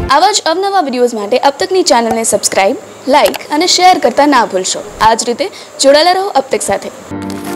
આવા જ અવનવા વિડીયોઝ માટે અબ તકની ચેનલને સબસ્ક્રાઇબ, લાઇક અને શેર કરતા ના ભૂલશો। આ જ રીતે જોડાયેલા રહો અબ તક સાથે।